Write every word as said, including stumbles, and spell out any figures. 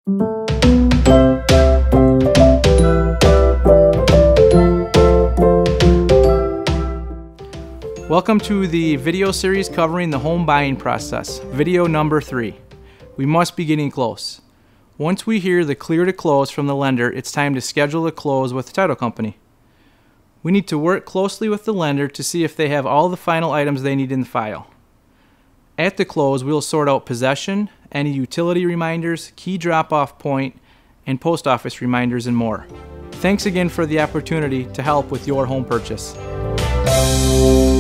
Welcome to the video series covering the home buying process, video number three. We must be getting close. Once we hear the clear to close from the lender, it's time to schedule a close with the title company. We need to work closely with the lender to see if they have all the final items they need in the file. At the close, we'll sort out possession, any utility reminders, key drop-off point, and post office reminders, and more. Thanks again for the opportunity to help with your home purchase.